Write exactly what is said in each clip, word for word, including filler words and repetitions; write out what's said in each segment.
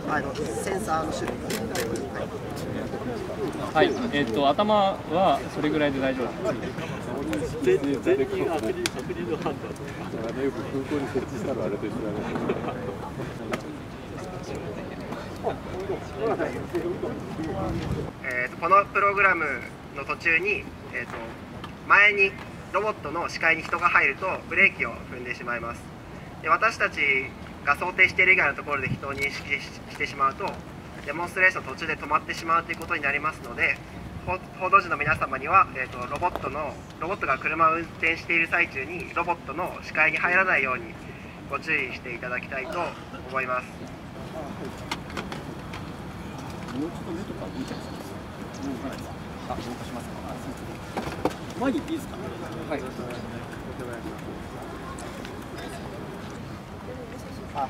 あのセンサーの種類。 はい、えっ、ー、と頭はそれぐらいで大丈夫です。 全人アクリルアクリルハンド。だからね、よく空港に設置したのあれと一緒だね。 えーとこのプログラムの途中に、えーと前にロボットの視界に人が入るとブレーキを踏んでしまいます。で私たちが想定している以外のところで人を認識してしまうとデモンストレーション途中で止まってしまうということになりますので、報道陣の皆様には、えーとロボットのロボットが車を運転している最中にロボットの視界に入らないようにご注意していただきたいと思います。 もうちょっと目とか動いちゃいそうです。動かないですか。あ、動かしますか。前に行っていいですか。はい。あ、はい。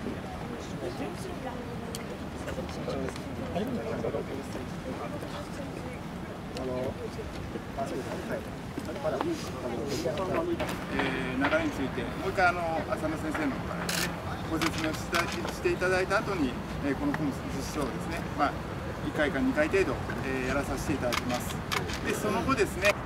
えー、流れについてもう一回あの浅野先生の方からですねご説明をしていただいた後に、えー、このコム実証をですね、まあ、いっかいかにかい程度、えー、やらさせていただきます。でその後ですね